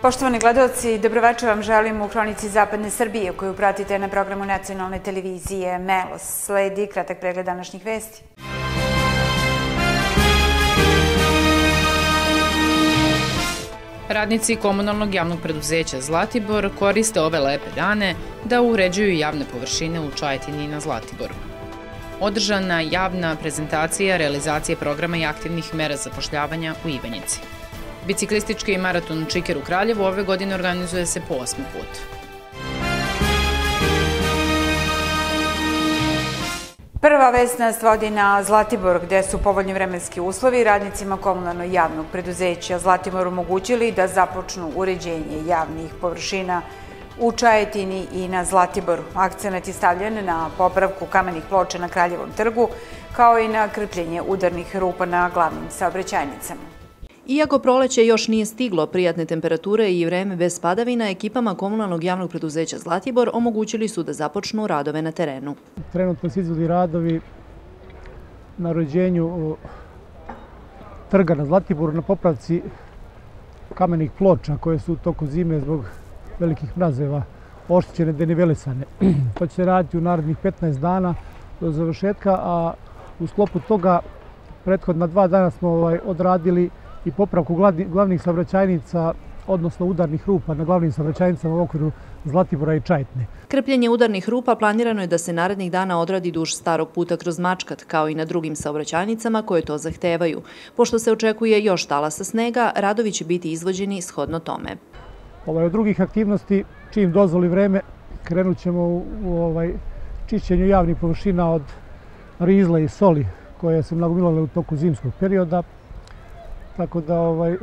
Poštovani gledaoci, dobroveče vam želim u Hronici Zapadne Srbije koju pratite na programu nacionalne televizije MELOS. Sledi kratak pregled današnjih vesti. Radnici komunalnog javnog preduzeća Zlatibor koriste ove lepe dane da uređuju javne površine u Čajetini i na Zlatiboru. Održana javna prezentacija realizacije programa i aktivnih mera zapošljavanja u Ivanjici. Biciklistički maraton Čiker u Kraljevu ove godine organizuje se po 8. put. Prva vest nas vodi na Zlatibor, gde su povoljni vremenski uslovi radnicima komunalno javnog preduzeća Zlatibor omogućili da započnu uređenje javnih površina u Čajetini i na Zlatiboru. Akcenat je stavljen na popravku kamenih ploča na Kraljevom trgu, kao i na krpljenje udarnih rupa na glavnim saobraćajnicama. Iako proleće još nije stiglo, prijatne temperature i vreme bez padavina, ekipama komunalnog javnog preduzeća Zlatibor omogućili su da započnu radove na terenu. Trenutno se izvodi radovi na uređenju trga na Zlatiboru, na popravci kamenih ploča koje su u toku zime zbog velikih mrazeva oštećene, denivelisane. To će se raditi u narednih 15 dana do završetka, a u sklopu toga prethodna 2 dana smo odradili i popravku glavnih saobraćajnica, odnosno udarnih rupa na glavnim saobraćajnicama u okviru Zlatibora i Čajetine. Krpljenje udarnih rupa planirano je da se narednih dana odradi duž starog puta kroz Mačkat, kao i na drugim saobraćajnicama koje to zahtevaju. Pošto se očekuje još talasa snega, radovi će biti izvođeni shodno tome. Od drugih aktivnosti, čim dozvoli vreme, krenut ćemo u čišćenju javnih površina od rizla i soli koje su nagomilale u toku zimskog perioda. Tako da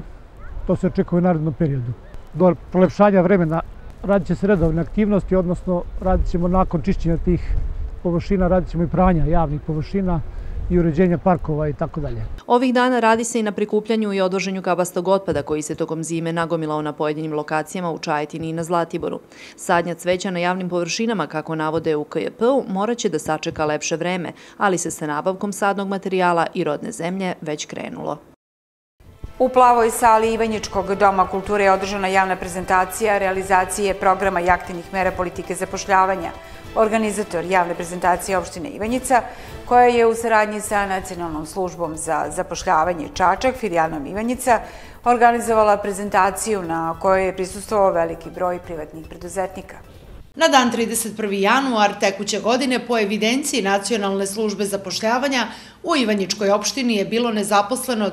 to se očekuje u narednom periodu. Do prolepšanja vremena radit će se redovne aktivnosti, odnosno radit ćemo nakon čišćenja tih površina, radit ćemo i pranja javnih površina i uređenja parkova i tako dalje. Ovih dana radi se i na prikupljanju i odvoženju kabastog otpada koji se tokom zime nagomilao na pojedinim lokacijama u Čajetini i na Zlatiboru. Sadnja cveća na javnim površinama, kako navode u KJP-u, morat će da sačeka lepše vreme, ali se sa nabavkom sadnog materijala i rodne zemlje već krenulo. U plavoj sali Ivanjičkog doma kulture je održana javna prezentacija realizacije programa i aktivnih mera politike zapošljavanja. Organizator javne prezentacije opštine Ivanjica, koja je u saradnji sa Nacionalnom službom za zapošljavanje Čačak, filijalom Ivanjica, organizovala prezentaciju na kojoj je prisustvovao veliki broj privatnih preduzetnika. Na dan 31. januar tekuće godine po evidenciji Nacionalne službe zapošljavanja u Ivanjičkoj opštini je bilo nezaposleno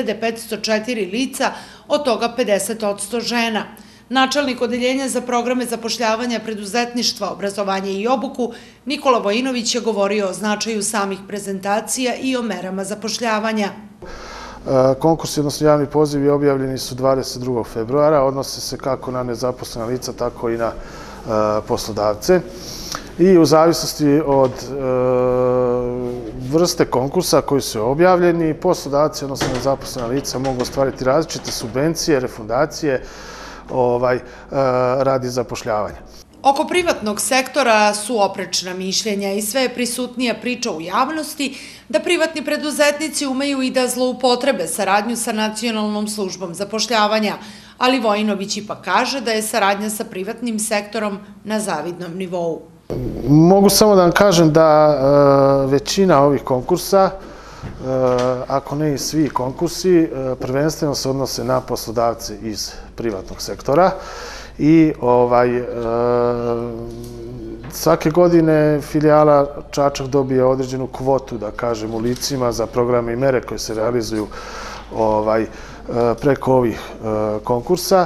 3504 lica, od toga 50% žena. Načelnik odeljenja za programe zapošljavanja preduzetništva, obrazovanje i obuku Nikola Vojinović je govorio o značaju samih prezentacija i o merama zapošljavanja. Konkursi, odnosno javni pozivi, objavljeni su 22. februara, odnose se kako na nezaposlena lica, tako i na poslodavce i u zavisnosti od vrste konkursa koji su objavljeni, poslodavci, odnosno nezaposlena lica, mogu ostvariti različite subvencije, refundacije radi zapošljavanja. Oko privatnog sektora su oprečna mišljenja i sve je prisutnija priča u javnosti da privatni preduzetnici umeju i da zloupotrebe saradnju sa Nacionalnom službom zapošljavanja, ali Vojinović ipak kaže da je saradnja sa privatnim sektorom na zavidnom nivou. Mogu samo da vam kažem da većina ovih konkursa, ako ne i svi konkursi, prvenstveno se odnose na poslodavce iz privatnog sektora i svake godine filijala Čačak dobije određenu kvotu, da kažem, u licima za programe i mere koje se realizuju preko ovih konkursa.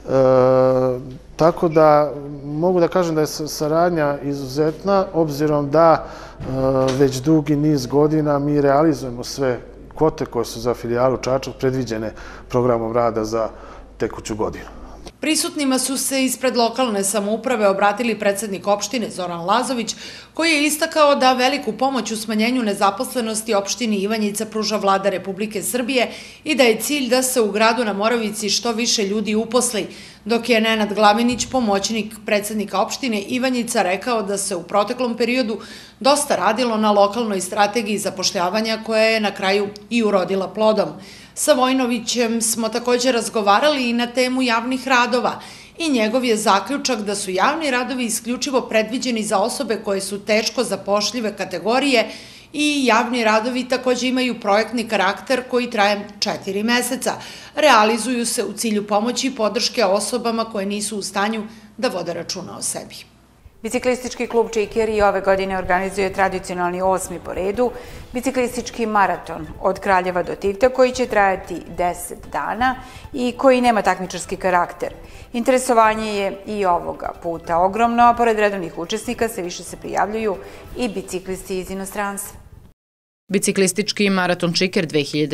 Tako da mogu da kažem da je saradnja izuzetna, obzirom da već dugi niz godina mi realizujemo sve kvote koje su za filijalu Čačak predviđene programom rada za tekuću godinu. Prisutnima su se ispred lokalne samouprave obratili predsednik opštine Zoran Lazović, koji je istakao da veliku pomoć u smanjenju nezaposlenosti opštini Ivanjica pruža Vlada Republike Srbije i da je cilj da se u gradu na Moravici što više ljudi uposli, dok je Nenad Glavinić, pomoćnik predsednika opštine Ivanjica, rekao da se u proteklom periodu dosta radilo na lokalnoj strategiji zapošljavanja koja je na kraju i urodila plodom. Sa Vojnovićem smo također razgovarali i na temu javnih radova i njegov je zaključak da su javni radovi isključivo predviđeni za osobe koje su teško zapošljive kategorije i javni radovi također imaju projektni karakter koji traje 4 meseca. Realizuju se u cilju pomoći i podrške osobama koje nisu u stanju da vode računa o sebi. Biciklistički klub Čiker i ove godine organizuje tradicionalni 8. po redu biciklistički maraton od Kraljeva do Tivta koji će trajati 10 dana i koji nema takmičarski karakter. Interesovanje je i ovoga puta ogromno, a pored redovnih učesnika sve više se prijavljuju i biciklisti iz inostranstva. Biciklistički maraton Čiker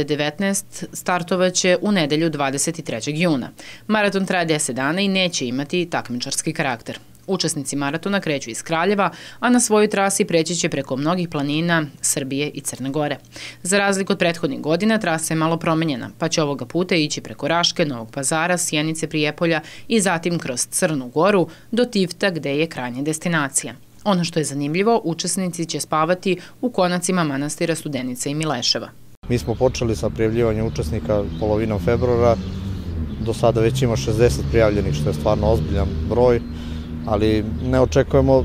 2019 startovaće u nedelju 23. juna. Maraton traje 10 dana i neće imati takmičarski karakter. Učesnici maratona kreću iz Kraljeva, a na svojoj trasi preći će preko mnogih planina Srbije i Crne Gore. Za razliku od prethodnih godina, trasa je malo promenjena, pa će ovoga puta ići preko Raške, Novog Pazara, Sjenice, Prijepolja i zatim kroz Crnu Goru do Tivta gde je krajnja destinacija. Ono što je zanimljivo, učesnici će spavati u konacima manastira Studenica i Mileševa. Mi smo počeli sa prijavljivanjem učesnika polovinom februara. Do sada već ima 60 prijavljenih, što je stvarno ozbiljan broj, ali ne očekujemo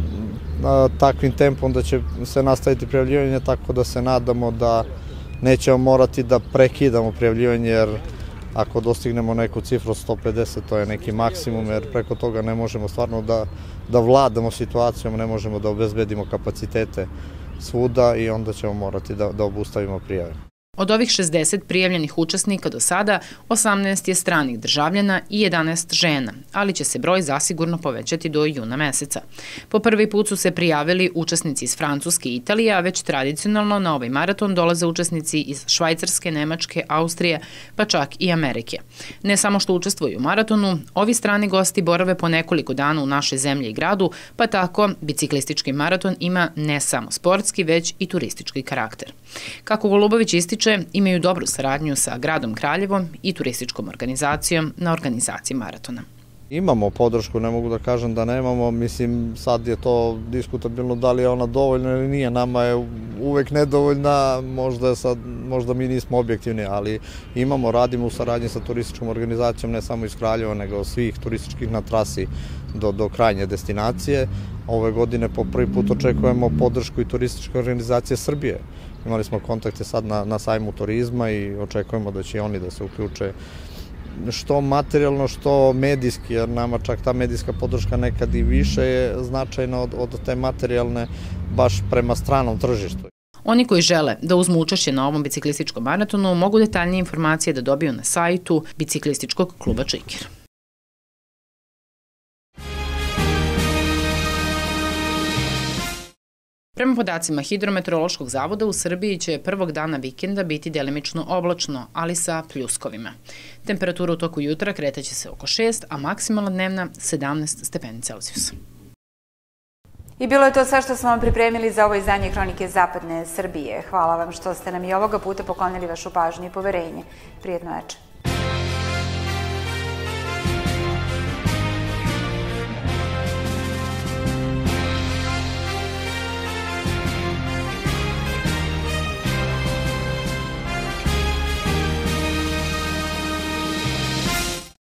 takvim tempom da će se nastaviti prijavljivanje, tako da se nadamo da nećemo morati da prekidamo prijavljivanje, jer ako dostignemo neku cifru 150, to je neki maksimum, jer preko toga ne možemo stvarno da vladamo situacijom, ne možemo da obezbedimo kapacitete svuda i onda ćemo morati da obustavimo prijave. Od ovih 60 prijavljenih učesnika do sada, 18 je stranih državljana i 11 žena, ali će se broj zasigurno povećati do juna meseca. Po prvi put su se prijavili učesnici iz Francuske i Italije, a već tradicionalno na ovaj maraton dolaze učesnici iz Švajcarske, Nemačke, Austrije, pa čak i Amerike. Ne samo što učestvuju u maratonu, ovi strani gosti borave po nekoliko dana u našoj zemlji i gradu, pa tako biciklistički maraton ima ne samo sportski, već i turistički karakter. Kako Golubović ističe, imaju dobru saradnju sa gradom Kraljevom i turističkom organizacijom na organizaciji maratona. Imamo podršku, ne mogu da kažem da nemamo, mislim sad je to diskutabilno da li je ona dovoljna ili nije, nama je uvek nedovoljna, možda mi nismo objektivni, ali imamo, radimo u saradnji sa turističkom organizacijom ne samo iz Kraljeva, nego svih turističkih na trasi do krajnje destinacije. Ove godine po prvi put očekujemo podršku i turističke organizacije Srbije. Imali smo kontakte sad na sajmu turizma i očekujemo da će oni da se uključe što materijalno, što medijski, jer nama čak ta medijska podrška nekad i više je značajna od te materijalne baš prema stranom tržištu. Oni koji žele da uzmu učešće na ovom biciklističkom maratonu mogu detaljnije informacije da dobiju na sajtu Biciklističkog kluba Čiker. Prema podacima Hidrometeorološkog zavoda, u Srbiji će prvog dana vikenda biti delimično oblačno, ali sa pljuskovima. Temperatura u toku jutra kretaće se oko 6, a maksimalna dnevna 17 stepeni Celzijusa. I bilo je to sve što smo vam pripremili za ovo izdanje Hronike Zapadne Srbije. Hvala vam što ste nam i ovoga puta poklonili vašu pažnju i poverenje. Prijetno večer.